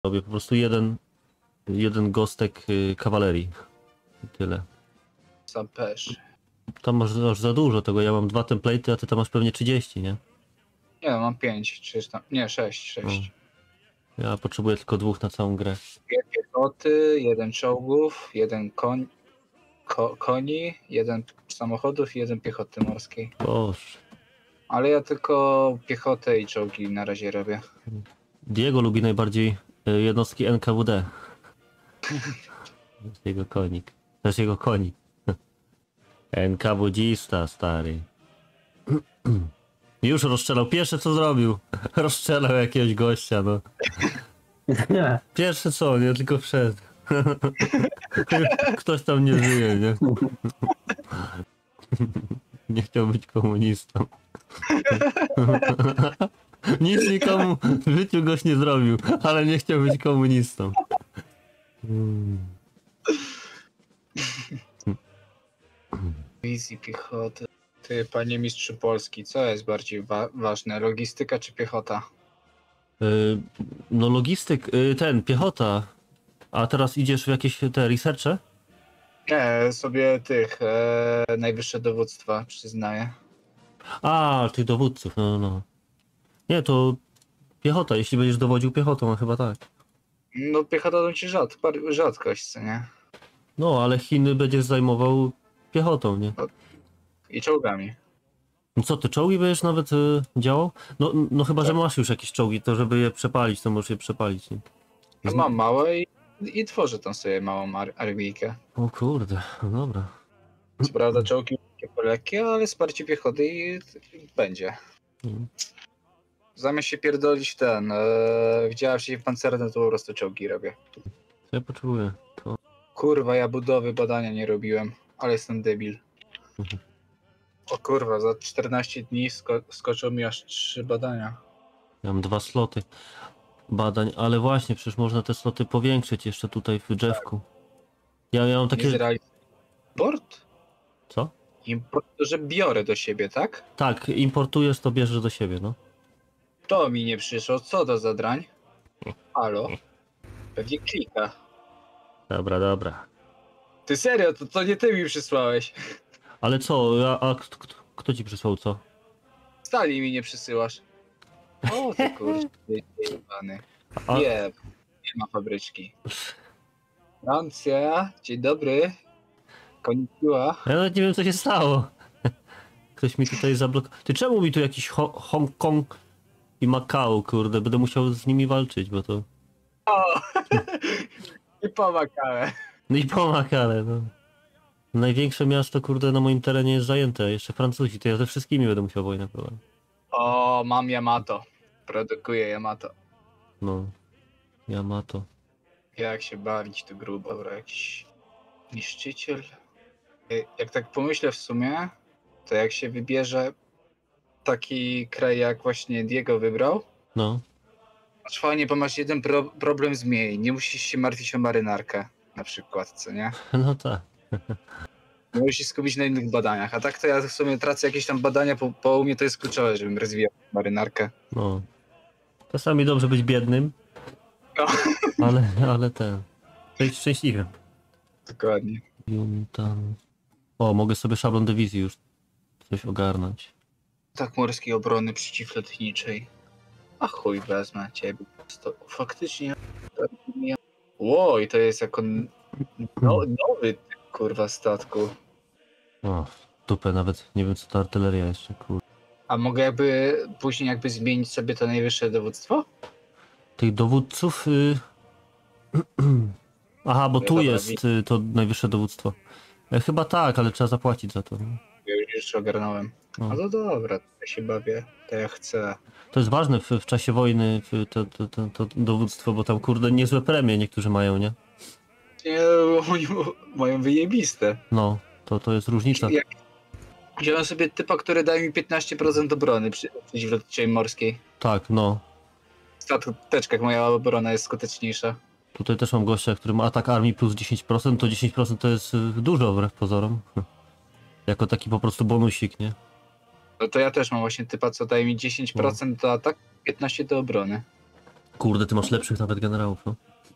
Robię po prostu jeden gostek kawalerii. I tyle. Sam pesz. Tam masz aż za dużo tego, ja mam 2 template'y, a ty tam masz pewnie 30, nie? Nie no, mam 5, czy tam. Nie, 6. Ja potrzebuję tylko 2 na całą grę. 2 piechoty, 1 czołgów, 1 koni, 1 samochodów i 1 piechoty morskiej. Boże. Ale ja tylko piechotę i czołgi na razie robię. Diego lubi najbardziej jednostki NKWD. To jest jego konik. To jest jego konik. NKWDzista, stary. Już rozstrzelał. Pierwsze co zrobił. Rozstrzelał jakiegoś gościa, no. Pierwsze co, nie? Tylko wszedł. Ktoś tam nie żyje, nie? Nie chciał być komunistą. Nic nikomu w życiu goś nie zrobił, ale nie chciał być komunistą. Wizji piechoty. Ty, panie mistrzu Polski, co jest bardziej ważne? Logistyka czy piechota? No logistyk, piechota. A teraz idziesz w jakieś te researche? Nie, sobie tych najwyższe dowództwa przyznaję. A, tych dowódców, no. Nie, to piechota, jeśli będziesz dowodził piechotą, no chyba tak. No piechota to ci rzadkość, co nie? No, ale Chiny będziesz zajmował piechotą, nie? I czołgami. No co, ty czołgi będziesz nawet działał? No chyba, że masz już jakieś czołgi, to żeby je przepalić, to możesz je przepalić, nie? No mam małe i tworzę tam sobie małą armijkę. O kurde, no dobra. Co prawda czołgi lekkie, ale wsparcie piechoty i będzie. Mhm. Zamiast się pierdolić wdziałem się w pancerne, to po prostu czołgi robię. Co ja potrzebuję? To... Kurwa, ja budowy badania nie robiłem, ale jestem debil. Mhm. O kurwa, za 14 dni skoczą mi aż 3 badania. Ja mam 2 sloty badań, ale właśnie, przecież można te sloty powiększyć jeszcze tutaj w drzewku. Ja mam takie... Import? Co? Import, to że biorę do siebie, tak? Tak, importujesz, to bierzesz do siebie, no. To mi nie przyszło, co to za drań? Halo? Pewnie klika. Dobra. Ty serio, to nie ty mi przysłałeś. Ale co, kto ci przysłał co? Stali mi nie przysyłasz. O ty kurczę, jebany. A- Nie ma fabryczki. Francja, dzień dobry. Konnichiwa. Ja nawet nie wiem, co się stało. Ktoś mi tutaj zablokował. Ty czemu mi tu jakiś Hongkong i Macau, kurde, będę musiał z nimi walczyć, bo to... O! I pomagałem. No i pomagale, no. Największe miasto, kurde, na moim terenie jest zajęte, jeszcze Francuzi, to ja ze wszystkimi będę musiał wojnę prowadzić. O, mam Yamato. Produkuję Yamato. No. Yamato. Jak się bawić to grubo. Dobra, jakiś niszczyciel. Jak tak pomyślę w sumie, to jak się wybierze taki kraj jak właśnie Diego wybrał, No. masz fajnie, bo masz jeden problem z mniej. Nie musisz się martwić o marynarkę na przykład, co nie? No tak. Nie musisz skupić na innych badaniach. A tak to ja w sumie tracę jakieś tam badania, bo u mnie to jest kluczowe, żebym rozwijał marynarkę. No. Czasami dobrze być biednym, No. ale być szczęśliwym. Dokładnie. Juntan. O, mogę sobie szablon dywizji już coś ogarnąć. Tak, morskiej obrony przeciwlotniczej. A chuj, wezmę ciebie. Faktycznie. Ło, i to jest jako nowy typ, kurwa, statku. O, dupę nawet, nie wiem co to artyleria jeszcze, kurde. A mogę później zmienić sobie to najwyższe dowództwo? Tych dowódców... Aha, bo No tu dobra, jest to najwyższe dowództwo. Chyba tak, ale trzeba zapłacić za to. No. Ja już ogarnąłem. No. No to dobra, to ja się bawię, to ja chcę. To jest ważne w czasie wojny, to dowództwo, bo tam kurde niezłe premie niektórzy mają, nie? Nie, oni mają wyjebiste. No, to jest różnica. Wziąłem sobie typa, który daje mi 15% obrony przeciwlotniczej morskiej. Tak, no. W stateczkach moja obrona jest skuteczniejsza. Tutaj też mam gościa, który ma atak armii plus 10%, to 10% to jest dużo wbrew pozorom. Jako taki po prostu bonusik, nie? No to ja też mam właśnie typa, co daje mi 10% do ataku, 15% do obrony. Kurde, ty masz lepszych nawet generałów, no.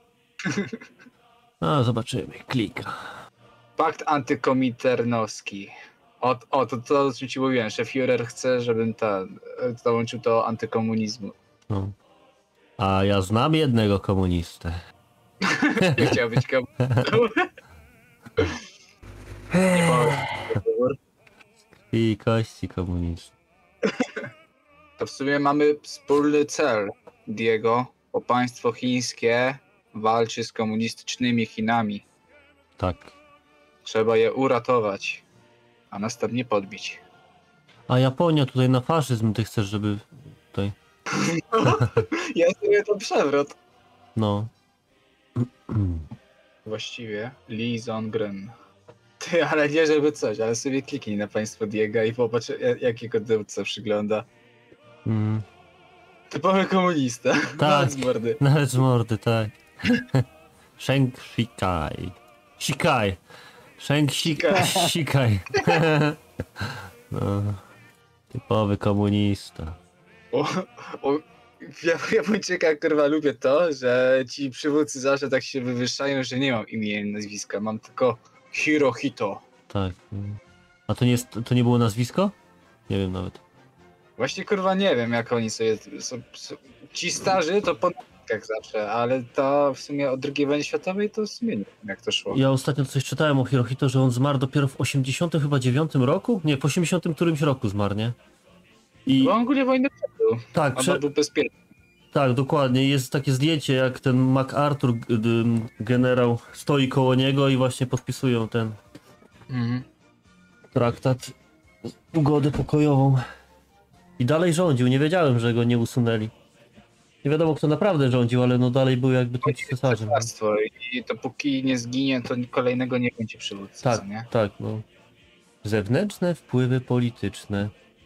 A, zobaczymy. Klika. Pakt antykominternowski. To o czym ci mówiłem, że Führer chce, żebym dołączył do antykomunizmu. No. A ja znam jednego komunistę. Nie chciał być komunistą. Nie powiem. I kości komunistów. To w sumie mamy wspólny cel, Diego, bo państwo chińskie walczy z komunistycznymi Chinami. Tak. Trzeba je uratować, a następnie podbić. A Japonia tutaj na faszyzm ty chcesz, żeby tutaj... Ja sobie to przewrot. No. Właściwie Lee Zongren. Ty, ale nie żeby coś, ale sobie kliknij na państwo Diego i popatrz jakiego dowódca przygląda. Mm. Typowy komunista. Tak. Z mordy. Nawet z mordy, tak. Sheng Shikai. Shikai. Sheng Shikai. No. Typowy komunista. O, Japończyka kurwa lubię to, że ci przywódcy zawsze tak się wywyższają, że nie mam imienia i nazwiska, mam tylko Hirohito. Tak. A to nie było nazwisko? Nie wiem nawet. Właśnie kurwa nie wiem jak oni sobie ci starzy to po nazwiskach zawsze, ale to w sumie od II wojny światowej to w sumie nie wiem jak to szło. Ja ostatnio coś czytałem o Hirohito, że on zmarł dopiero w 89 roku? Nie, w 80 którymś roku zmarł, nie? I Bo on ogólnie wojnę przeżył, tak, a był bezpieczny. tak, dokładnie. Jest takie zdjęcie, jak ten MacArthur, generał, stoi koło niego i właśnie podpisują ten traktat, ugodę pokojową. I dalej rządził. Nie wiedziałem, że go nie usunęli. Nie wiadomo, kto naprawdę rządził, ale no dalej był jakby tym cesarzem. Cesarstwo i dopóki nie zginie, to kolejnego nie będzie przywódcy, Tak, co nie? tak, no. Zewnętrzne wpływy polityczne.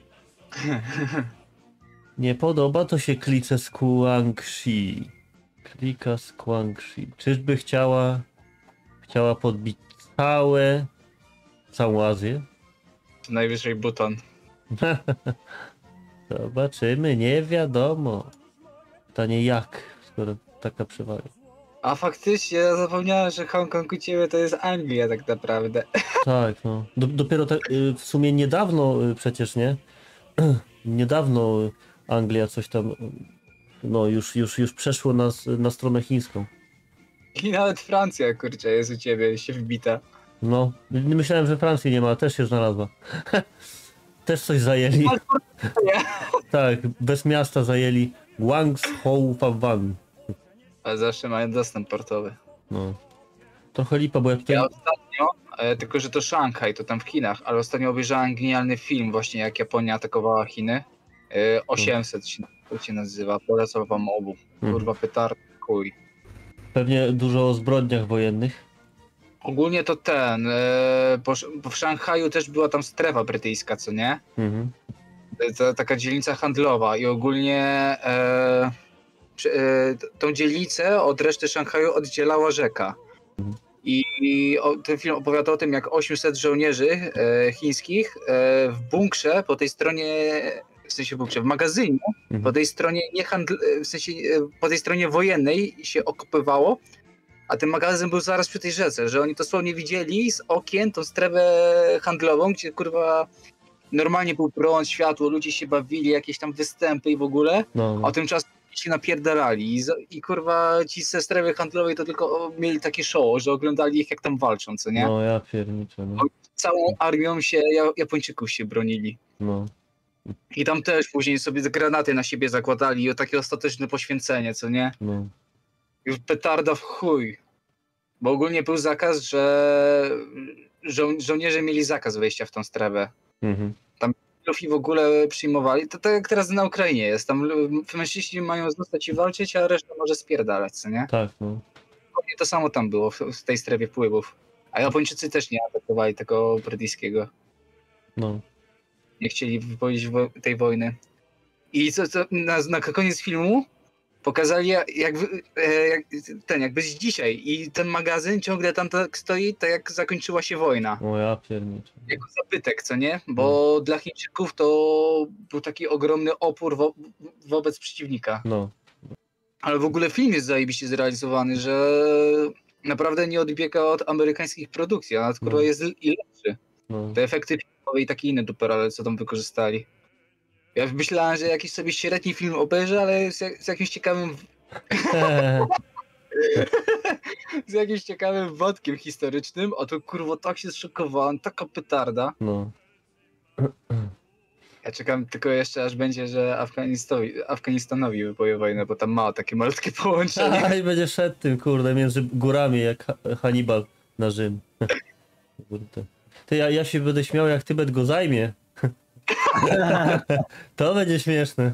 Nie podoba to się klice z Guangxi. Klika z Guangxi. Czyżby chciała podbić całą Azję? To najwyżej Buton. Zobaczymy, nie wiadomo. Pytanie jak, skoro taka przewaga. A faktycznie, ja zapomniałem, że Hongkong u ciebie to jest Anglia tak naprawdę. Tak, no. Dopiero w sumie niedawno przecież, nie? Niedawno Anglia coś tam, no już przeszło na stronę chińską. I nawet Francja, kurczę, jest u ciebie, się wbita. No, myślałem, że Francji nie ma, też się znalazła. Też coś zajęli. Tak, bez miasta zajęli Guangzhou Fan. Ale zawsze mają dostęp portowy. No. Trochę lipa, bo ja tutaj... Ja ostatnio, tylko że to Szanghaj, to tam w Chinach, ale ostatnio obejrzałem genialny film właśnie, jak Japonia atakowała Chiny. 800 się nazywa, polecam wam obu. Kurwa petarda, chuj. Pewnie dużo o zbrodniach wojennych. Ogólnie to bo w Szanghaju też była tam strefa brytyjska, co nie? Mhm. To taka dzielnica handlowa i ogólnie tą dzielnicę od reszty Szanghaju oddzielała rzeka. Ten film opowiada o tym, jak 800 żołnierzy chińskich w bunkrze po tej stronie, w sensie bunkrze, w magazynie, po tej stronie w sensie po tej stronie wojennej się okopywało, a ten magazyn był zaraz przy tej rzece, że oni dosłownie widzieli z okien tą strefę handlową, gdzie kurwa normalnie był prąd, światło, ludzie się bawili, jakieś tam występy i w ogóle, No. a tymczasem się napierdalali i kurwa ci ze strefy handlowej to tylko mieli takie show, że oglądali ich jak tam walczą, co nie? No ja pierniczę, no. Całą armią się Japończyków się bronili. No. I tam też później sobie granaty na siebie zakładali i takie ostateczne poświęcenie, co nie? No. Już petarda w chuj. Bo ogólnie był zakaz, że żołnierze mieli zakaz wejścia w tą strefę. Mhm. I w ogóle przyjmowali. To tak jak teraz na Ukrainie jest. Tam mężczyźni mają zostać i walczyć, a reszta może spierdalać, co nie? Tak, no. To samo tam było w tej strefie wpływów. A Japończycy też nie atakowali tego brytyjskiego. No. Nie chcieli wypowiedzieć tej wojny. I na koniec filmu pokazali jakby z dzisiaj. I ten magazyn ciągle tam tak stoi, tak jak zakończyła się wojna. O ja pierniczę. Jako zabytek, co nie? Bo dla Chińczyków to był taki ogromny opór wobec przeciwnika. No. Ale w ogóle film jest zajebiście zrealizowany, że naprawdę nie odbiega od amerykańskich produkcji, a nawet kurwa No. jest i lepszy. No. Te efekty filmowe i takie inne duperale, co tam wykorzystali. Ja myślałem, że jakiś sobie średni film obejrzę, ale z jakimś ciekawym z jakimś ciekawym wątkiem historycznym, a to kurwa tak się zszokowałem, taka petarda. No. Ja czekam tylko jeszcze, aż będzie, że Afganistanowi wypowie wojnę, bo tam ma takie malutkie połączenie. I będzie szedł tym, kurde, między górami jak Hannibal na Rzym. Kurde. Ty, ja się będę śmiał, jak Tybet go zajmie. To będzie śmieszne.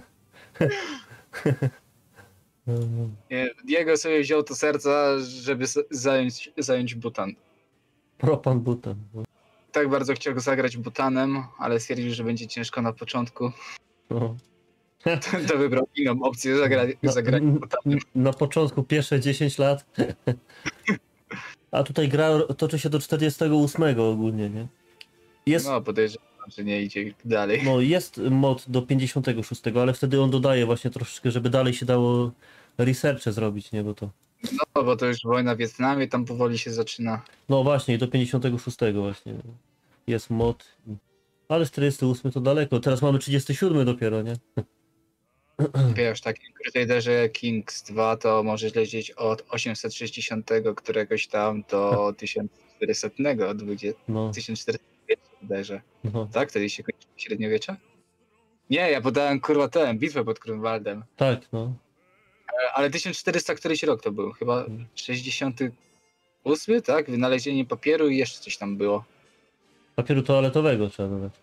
Nie, Diego sobie wziął to serca, żeby zająć Butan. Propan Butan. Tak bardzo chciał go zagrać Butanem, ale stwierdził, że będzie ciężko na początku. No. To wybrał inną opcję, zagrać Butanem. Na początku pierwsze 10 lat. A tutaj gra toczy się do 48 ogólnie, nie? Jest, No podejrzewam, że nie idzie dalej. no, jest mod do 56, ale wtedy on dodaje właśnie troszeczkę, żeby dalej się dało researche zrobić, nie? Bo to... No bo to już wojna w Wietnamie, tam powoli się zaczyna. No właśnie, do 56 właśnie jest mod. Ale 48 to daleko. Teraz mamy 37 dopiero, nie? Wiesz, w takim Crusaderze Kings 2 to możesz lecieć od 860 któregoś tam do 1400, 20, No, 1400 bodajże. no. Tak? Wtedy się kończy średniowiecze? Nie, ja podałem kurwa bitwę pod Grunwaldem. Tak, no. Ale 1400 któryś rok to był, chyba 68, tak? Wynalezienie papieru i jeszcze coś tam było. Papieru toaletowego trzeba dodać.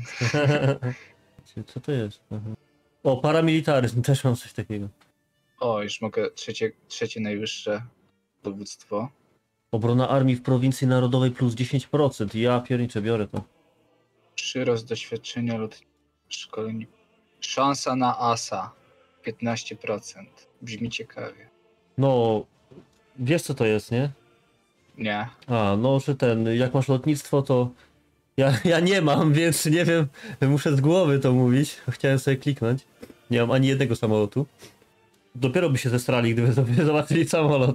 Co to jest? Aha. O, paramilitaryzm, też mam coś takiego. O, już mogę trzecie najwyższe dowództwo. Obrona armii w prowincji narodowej plus 10%. Ja pierniczę, biorę to. Przyrost doświadczenia lub szkoleń. Szansa na asa 15%. Brzmi ciekawie. No, wiesz co to jest, nie? Nie. A, no, że jak masz lotnictwo, to ja nie mam, więc nie wiem, muszę z głowy to mówić. Chciałem sobie kliknąć. Nie mam ani jednego samolotu. Dopiero by się zestrali, gdyby sobie zobaczyli samolot.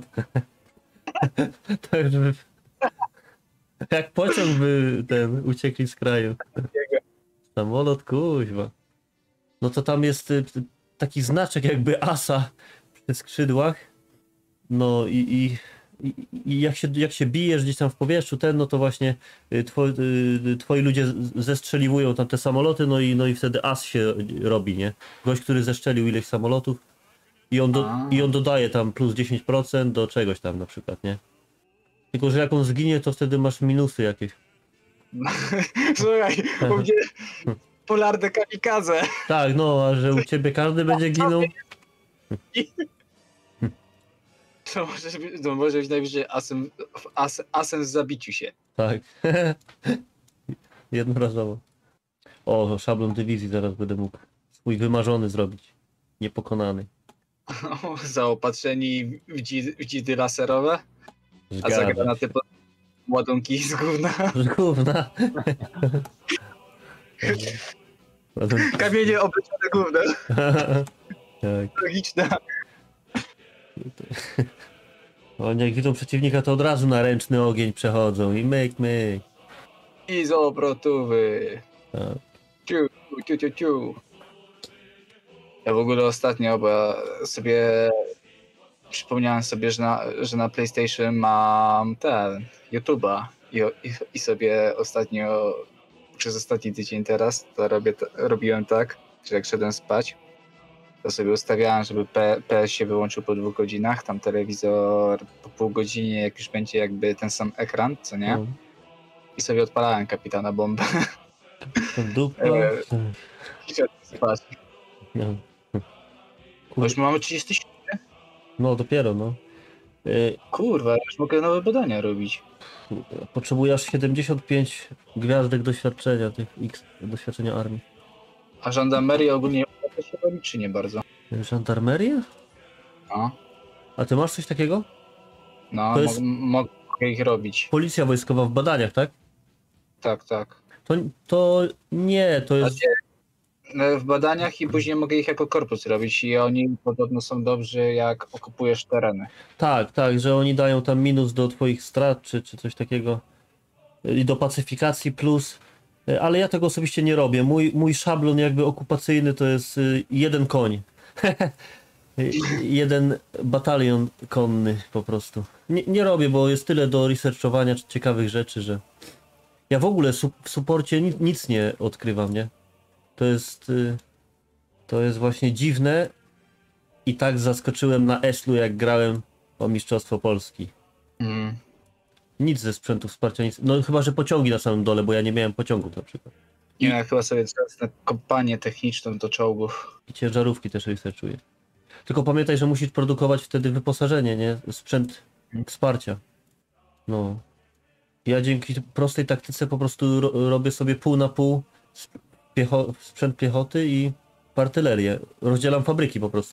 To już by... Jak pociąg by uciekli z kraju. Samolot, kuźwa. No to tam jest taki znaczek jakby asa przy skrzydłach. No i jak się bijesz gdzieś tam w powietrzu, no to właśnie twoi ludzie zestrzeliwują tam te samoloty, no i wtedy as się robi, nie? Gość, który zestrzelił ileś samolotów i on dodaje tam plus 10% do czegoś tam na przykład, nie? Tylko, że jak on zginie, to wtedy masz minusy jakieś. Słuchaj, u mnie polarne kamikaze. Tak, no, a że u ciebie każdy będzie ginął. To może być najwyżej asem w zabiciu się. Tak. Jednorazowo. O, szablon dywizji zaraz będę mógł swój wymarzony zrobić. Niepokonany. Zaopatrzeni w dzidy laserowe, a za Zgadza granaty się. ładunki z gówna. Z gówna. Kamienie obleczone gównem. Tak. Logiczne. Oni jak widzą przeciwnika, to od razu na ręczny ogień przechodzą i myk. I z obrotówy. Tak. Ciu, ciu, ciu, ciu. Ja w ogóle ostatnio, bo ja sobie przypomniałem sobie, że na PlayStation mam YouTube'a i sobie ostatnio, przez ostatni tydzień teraz, to robiłem tak, że jak szedłem spać, to sobie ustawiałem, żeby PS się wyłączył po 2 godzinach, tam telewizor po pół godzinie, jak już będzie jakby ten sam ekran, co nie? No. I sobie odpalałem Kapitana Bombę. Dupa. I szedłem spać. No. Bo już mamy 37. No dopiero, no. Kurwa, już mogę nowe badania robić. Potrzebujesz 75 gwiazdek doświadczenia, tych X doświadczenia armii. A żandarmeria ogólnie się robi, czy nie bardzo? Żandarmerię? No, A ty masz coś takiego? no To jest- mogę ich robić. Policja wojskowa w badaniach, tak? Tak, tak. To nie, to A jest... gdzie? w badaniach i później mogę ich jako korpus robić i oni podobno są dobrzy, jak okupujesz tereny. Tak, tak, że oni dają tam minus do twoich strat, czy coś takiego. I do pacyfikacji plus. Ale ja tego osobiście nie robię. Mój szablon jakby okupacyjny to jest jeden koń. Jeden batalion konny po prostu. Nie robię, bo jest tyle do researchowania ciekawych rzeczy, że ja w ogóle w suporcie nic nie odkrywam, nie? To jest właśnie dziwne i tak zaskoczyłem na Eslu, jak grałem o Mistrzostwo Polski. Mm. Nic ze sprzętu wsparcia, nic. No chyba, że pociągi na samym dole, bo ja nie miałem pociągów na przykład. Nie wiem, chyba sobie teraz na kompanię techniczną do czołgów. I ciężarówki też researchuję. Tylko pamiętaj, że musisz produkować wtedy wyposażenie, nie? Sprzęt wsparcia. No. Ja dzięki prostej taktyce po prostu robię sobie pół na pół sprzęt piechoty i artylerię. Rozdzielam fabryki po prostu.